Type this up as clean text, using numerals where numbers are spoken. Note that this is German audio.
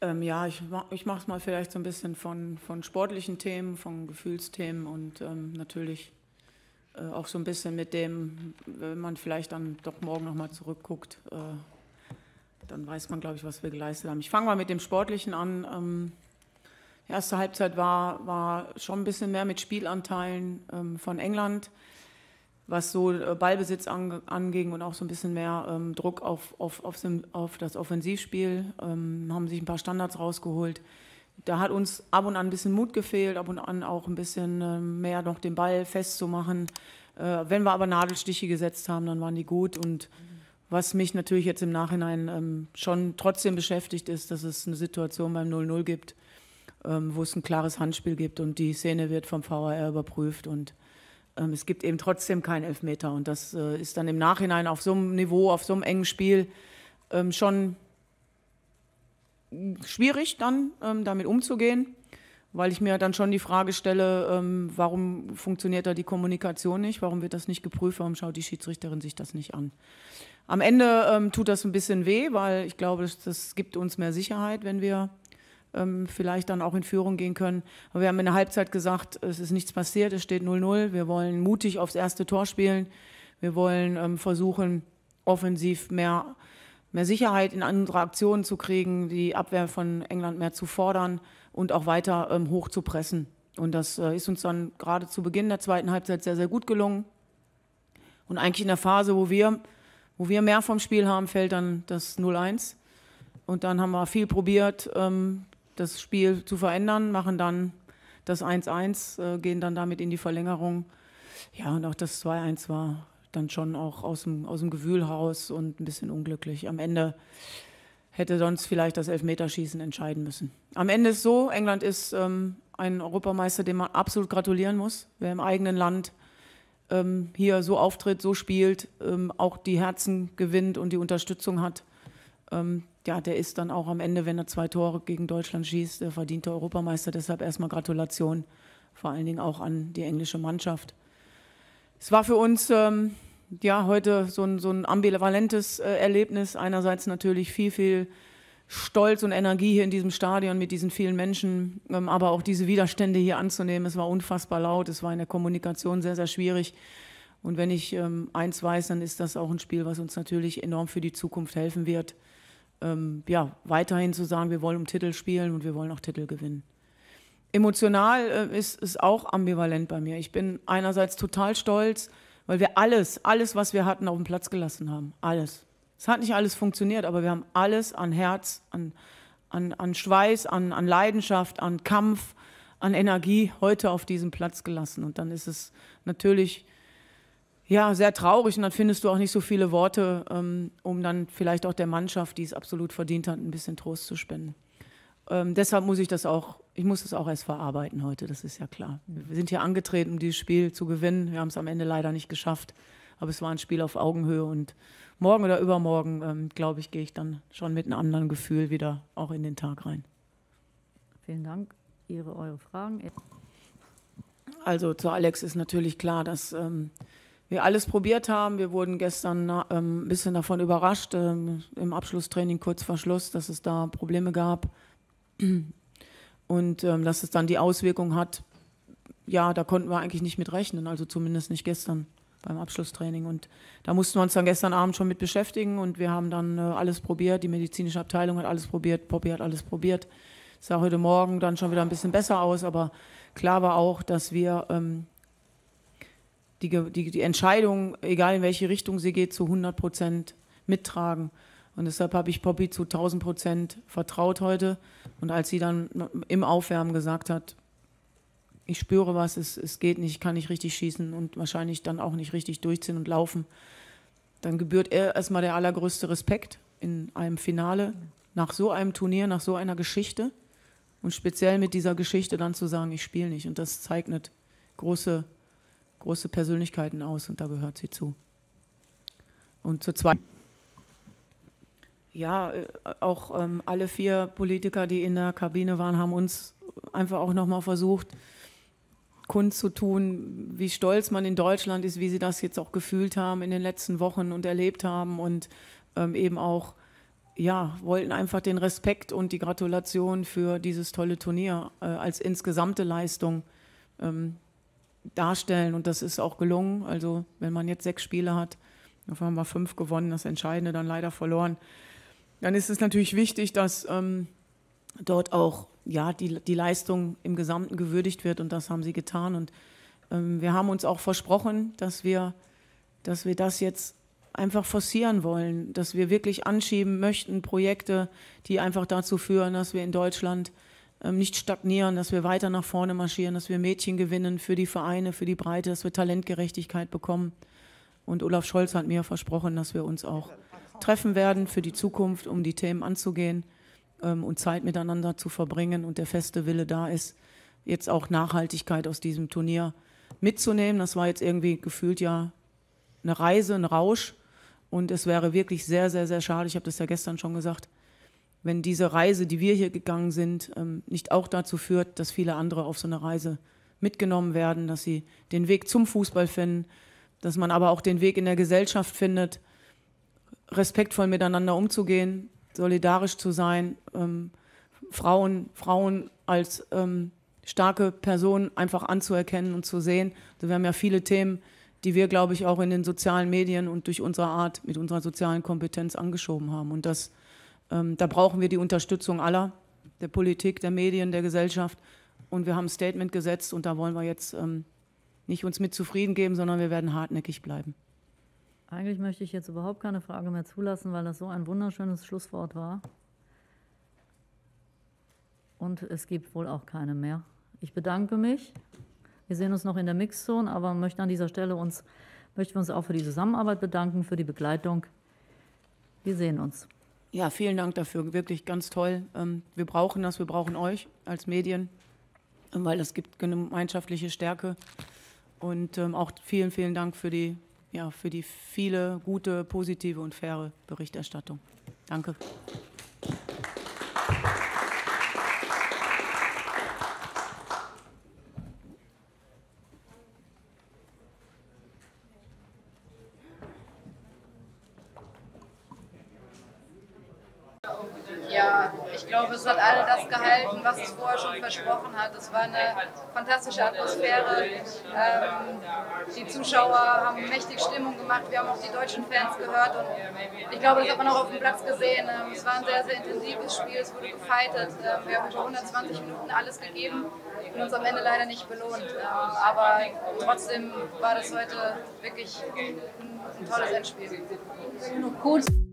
Ja, ich mache es mal vielleicht so ein bisschen von sportlichen Themen, von Gefühlsthemen und natürlich auch so ein bisschen mit dem, wenn man vielleicht dann doch morgen nochmal zurückguckt, dann weiß man, glaube ich, was wir geleistet haben. Ich fange mal mit dem Sportlichen an. Erste Halbzeit war schon ein bisschen mehr mit Spielanteilen von England, was so Ballbesitz anging und auch so ein bisschen mehr Druck auf das Offensivspiel, haben sich ein paar Standards rausgeholt. Da hat uns ab und an ein bisschen Mut gefehlt, ab und an auch ein bisschen mehr noch den Ball festzumachen. Wenn wir aber Nadelstiche gesetzt haben, dann waren die gut. Und was mich natürlich jetzt im Nachhinein schon trotzdem beschäftigt, ist, dass es eine Situation beim 0-0 gibt, wo es ein klares Handspiel gibt und die Szene wird vom VAR überprüft und es gibt eben trotzdem keinen Elfmeter und das ist dann im Nachhinein auf so einem Niveau, auf so einem engen Spiel schon schwierig dann damit umzugehen, weil ich mir dann schon die Frage stelle, warum funktioniert da die Kommunikation nicht, warum wird das nicht geprüft, warum schaut die Schiedsrichterin sich das nicht an. Am Ende tut das ein bisschen weh, weil ich glaube, das gibt uns mehr Sicherheit, wenn wir vielleicht dann auch in Führung gehen können. Aber wir haben in der Halbzeit gesagt, es ist nichts passiert, es steht 0-0. Wir wollen mutig aufs erste Tor spielen. Wir wollen versuchen, offensiv mehr Sicherheit in unsere Aktionen zu kriegen, die Abwehr von England mehr zu fordern und auch weiter hoch zu pressen. Und das ist uns dann gerade zu Beginn der zweiten Halbzeit sehr, sehr gut gelungen. Und eigentlich in der Phase, wo wir mehr vom Spiel haben, fällt dann das 0-1. Und dann haben wir viel probiert, das Spiel zu verändern, machen dann das 1-1, gehen dann damit in die Verlängerung. Ja, und auch das 2-1 war dann schon auch aus dem Gewühl raus und ein bisschen unglücklich. Am Ende hätte sonst vielleicht das Elfmeterschießen entscheiden müssen. Am Ende ist so, England ist ein Europameister, dem man absolut gratulieren muss. Wer im eigenen Land hier so auftritt, so spielt, auch die Herzen gewinnt und die Unterstützung hat, ja, der ist dann auch am Ende, wenn er 2 Tore gegen Deutschland schießt, der verdiente Europameister. Deshalb erstmal Gratulation, vor allen Dingen auch an die englische Mannschaft. Es war für uns ja, heute so ein ambivalentes Erlebnis. Einerseits natürlich viel, viel Stolz und Energie hier in diesem Stadion mit diesen vielen Menschen, aber auch diese Widerstände hier anzunehmen. Es war unfassbar laut, es war in der Kommunikation sehr, sehr schwierig. Und wenn ich eins weiß, dann ist das auch ein Spiel, was uns natürlich enorm für die Zukunft helfen wird. Ja, weiterhin zu sagen, wir wollen um Titel spielen und wir wollen auch Titel gewinnen. Emotional ist es auch ambivalent bei mir. Ich bin einerseits total stolz, weil wir alles, was wir hatten, auf den Platz gelassen haben. Alles. Es hat nicht alles funktioniert, aber wir haben alles an Herz, an Schweiß, an Leidenschaft, an Kampf, an Energie heute auf diesem Platz gelassen. Und dann ist es natürlich ja, sehr traurig und dann findest du auch nicht so viele Worte, um dann vielleicht auch der Mannschaft, die es absolut verdient hat, ein bisschen Trost zu spenden. Deshalb muss ich das auch erst verarbeiten heute, das ist ja klar. Wir sind hier angetreten, um dieses Spiel zu gewinnen. Wir haben es am Ende leider nicht geschafft, aber es war ein Spiel auf Augenhöhe und morgen oder übermorgen, glaube ich, gehe ich dann schon mit einem anderen Gefühl wieder auch in den Tag rein. Vielen Dank. Eure Fragen? Also zu Alex ist natürlich klar, dass wir alles probiert haben. Wir wurden gestern ein bisschen davon überrascht, im Abschlusstraining kurz vor Schluss, dass es da Probleme gab und dass es dann die Auswirkung hat. Ja, da konnten wir eigentlich nicht mit rechnen, also zumindest nicht gestern beim Abschlusstraining. Und da mussten wir uns dann gestern Abend schon mit beschäftigen und wir haben dann alles probiert. Die medizinische Abteilung hat alles probiert, Poppy hat alles probiert. Es sah heute Morgen dann schon wieder ein bisschen besser aus, aber klar war auch, dass wir die Entscheidung, egal in welche Richtung sie geht, zu 100% mittragen. Und deshalb habe ich Poppy zu 1000% vertraut heute. Und als sie dann im Aufwärmen gesagt hat, ich spüre was, es geht nicht, ich kann nicht richtig schießen und wahrscheinlich dann auch nicht richtig durchziehen und laufen, dann gebührt erstmal der allergrößte Respekt in einem Finale, nach so einem Turnier, nach so einer Geschichte. Und speziell mit dieser Geschichte dann zu sagen, ich spiele nicht. Und das zeichnet große Persönlichkeiten aus und da gehört sie zu. Und zur zweiten, ja, auch alle 4 Politiker, die in der Kabine waren, haben uns einfach auch nochmal versucht, kundzutun, wie stolz man in Deutschland ist, wie sie das jetzt auch gefühlt haben in den letzten Wochen und erlebt haben und eben auch ja, wollten einfach den Respekt und die Gratulation für dieses tolle Turnier als insgesamte Leistung darstellen. Und das ist auch gelungen. Also wenn man jetzt 6 Spiele hat, davon haben wir 5 gewonnen, das Entscheidende dann leider verloren, dann ist es natürlich wichtig, dass dort auch ja, die Leistung im Gesamten gewürdigt wird. Und das haben sie getan. Und wir haben uns auch versprochen, dass wir das jetzt einfach forcieren wollen, dass wir wirklich anschieben möchten, Projekte, die einfach dazu führen, dass wir in Deutschland nicht stagnieren, dass wir weiter nach vorne marschieren, dass wir Mädchen gewinnen für die Vereine, für die Breite, dass wir Talentgerechtigkeit bekommen. Und Olaf Scholz hat mir versprochen, dass wir uns auch treffen werden für die Zukunft, um die Themen anzugehen und Zeit miteinander zu verbringen. Und der feste Wille da ist, jetzt auch Nachhaltigkeit aus diesem Turnier mitzunehmen. Das war jetzt irgendwie gefühlt ja eine Reise, ein Rausch. Und es wäre wirklich sehr, sehr, sehr schade, ich habe das ja gestern schon gesagt, wenn diese Reise, die wir hier gegangen sind, nicht auch dazu führt, dass viele andere auf so eine Reise mitgenommen werden, dass sie den Weg zum Fußball finden, dass man aber auch den Weg in der Gesellschaft findet, respektvoll miteinander umzugehen, solidarisch zu sein, Frauen als starke Personen einfach anzuerkennen und zu sehen. Also wir haben ja viele Themen, die wir, glaube ich, auch in den sozialen Medien und durch unsere Art, mit unserer sozialen Kompetenz angeschoben haben. Und da brauchen wir die Unterstützung aller, der Politik, der Medien, der Gesellschaft. Und wir haben ein Statement gesetzt und da wollen wir jetzt nicht uns mit zufrieden geben, sondern wir werden hartnäckig bleiben. Eigentlich möchte ich jetzt überhaupt keine Frage mehr zulassen, weil das so ein wunderschönes Schlusswort war. Und es gibt wohl auch keine mehr. Ich bedanke mich. Wir sehen uns noch in der Mixzone, aber möchten an dieser Stelle möchten wir uns auch für die Zusammenarbeit bedanken, für die Begleitung. Wir sehen uns. Ja, vielen Dank dafür, wirklich ganz toll. Wir brauchen das, wir brauchen euch als Medien, weil es gibt gemeinschaftliche Stärke. Und auch vielen, vielen Dank für die viele gute, positive und faire Berichterstattung. Danke. Ja, ich glaube, es hat alle das gehalten, was es vorher schon versprochen hat. Es war eine fantastische Atmosphäre. Die Zuschauer haben mächtig Stimmung gemacht. Wir haben auch die deutschen Fans gehört. Und ich glaube, das hat man auch auf dem Platz gesehen. Es war ein sehr, sehr intensives Spiel. Es wurde gefightet. Wir haben über 120 Minuten alles gegeben und uns am Ende leider nicht belohnt. Aber trotzdem war das heute wirklich ein tolles Endspiel. Gut.